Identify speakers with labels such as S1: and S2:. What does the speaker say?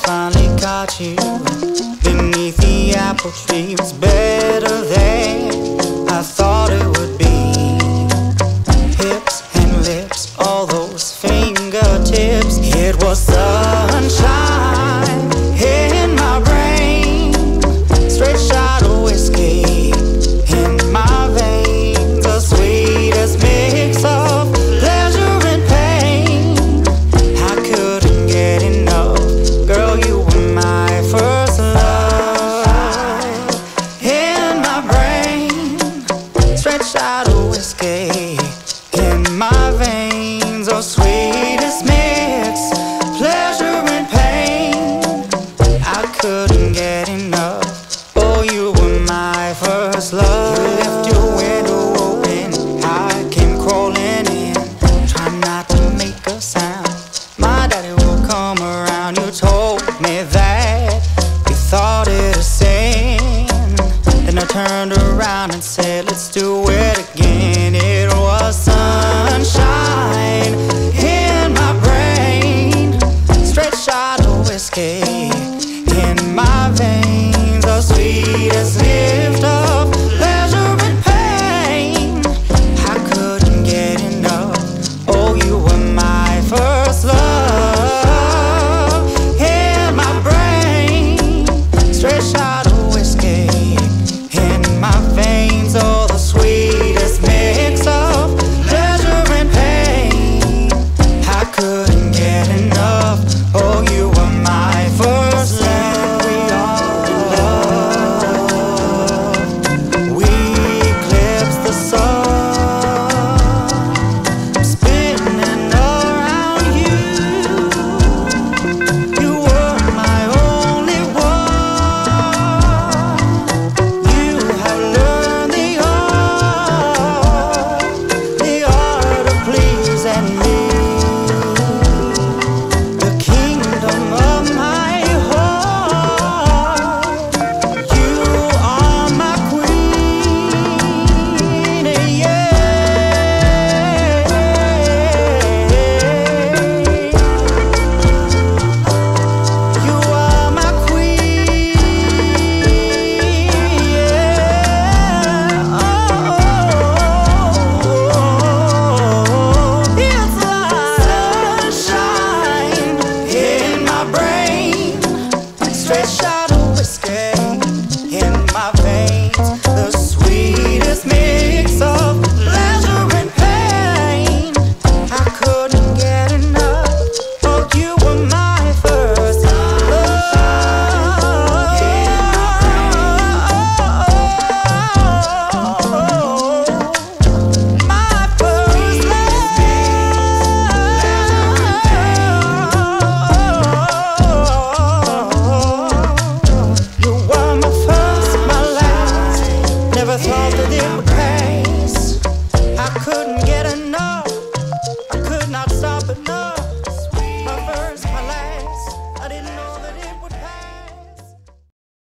S1: finally got you beneath the apple tree. It was better than I thought it would be. Hips and lips, all those fingertips. It was sunshine in my brain, straight shot of whiskey in my veins, the sweetest mix of pleasure and pain. I couldn't get enough, girl, you were my first love. In my brain, straight shot of whiskey in my veins, the sweetest mix, pleasure and pain. I couldn't get enough, oh, you were my first love. You left your window open, I came crawling in, try not to make a sound. My daddy will come around. You told me that you thought it a sin. Then I turned around and said, let's do it again. It was sunshine in my brain, straight shot of whiskey in my veins, the sweetest lift of pleasure and pain. I couldn't get enough, oh, you were my first love. In my brain, straight shot of whiskey in my veins, oh, the sweetest mix of pleasure and pain. I couldn't